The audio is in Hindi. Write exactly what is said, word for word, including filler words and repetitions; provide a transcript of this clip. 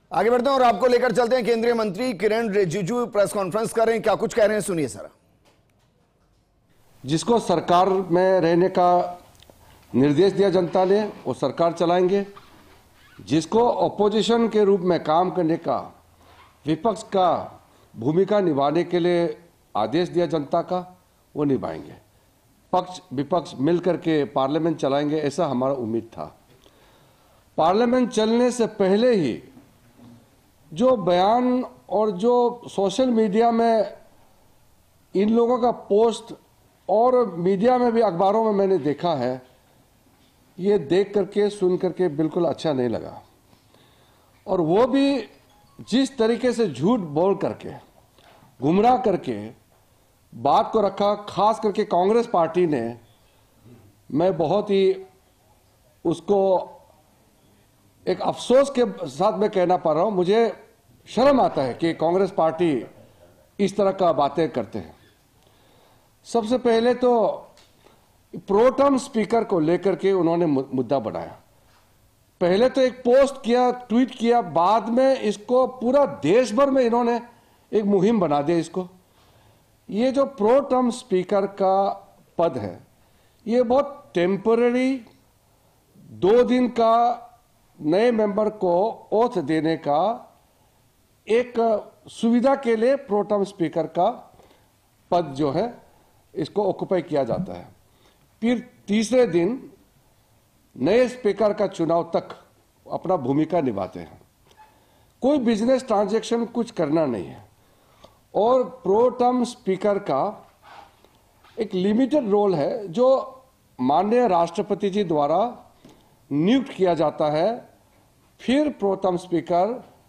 आगे बढ़ते हैं और आपको लेकर चलते हैं। केंद्रीय मंत्री किरेन रिजिजू प्रेस कॉन्फ्रेंस कर रहे हैं, क्या कुछ कह रहे हैं सुनिए सर। जिसको सरकार में रहने का निर्देश दिया जनता ने वो सरकार चलाएंगे, जिसको अपोजिशन के रूप में काम करने का, विपक्ष का भूमिका निभाने के लिए आदेश दिया जनता का, वो निभाएंगे। पक्ष विपक्ष मिलकर के पार्लियामेंट चलाएंगे, ऐसा हमारा उम्मीद था। पार्लियामेंट चलने से पहले ही जो बयान और जो सोशल मीडिया में इन लोगों का पोस्ट और मीडिया में भी अखबारों में मैंने देखा है, ये देख करके सुन करके बिल्कुल अच्छा नहीं लगा। और वो भी जिस तरीके से झूठ बोल करके, गुमराह करके बात को रखा, खास करके कांग्रेस पार्टी ने, मैं बहुत ही उसको एक अफसोस के साथ मैं कहना पा रहा हूं, मुझे शर्म आता है कि कांग्रेस पार्टी इस तरह का बातें करते हैं। सबसे पहले तो प्रोटेम स्पीकर को लेकर के उन्होंने मुद्दा बनाया। पहले तो एक पोस्ट किया, ट्वीट किया, बाद में इसको पूरा देश भर में इन्होंने एक मुहिम बना दिया इसको। ये जो प्रोटेम स्पीकर का पद है, ये बहुत टेम्पररी, दो दिन का नए मेंबर को ओथ देने का एक सुविधा के लिए प्रोटेम स्पीकर का पद जो है इसको ऑक्युपाई किया जाता है। फिर तीसरे दिन नए स्पीकर का चुनाव तक अपना भूमिका निभाते हैं। कोई बिजनेस ट्रांजैक्शन कुछ करना नहीं है। और प्रोटेम स्पीकर का एक लिमिटेड रोल है जो माननीय राष्ट्रपति जी द्वारा नियुक्त किया जाता है। फिर प्रोटेम स्पीकर